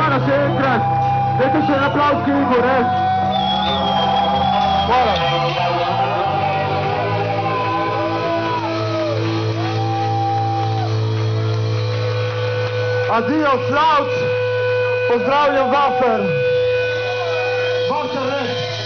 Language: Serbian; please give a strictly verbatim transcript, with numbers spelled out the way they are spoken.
Hvala še enkrat. Dajte še en aplavz Kingu, res. Hvala. Adijo, Slavc. Pozdravljam Vafer. Vafer, res.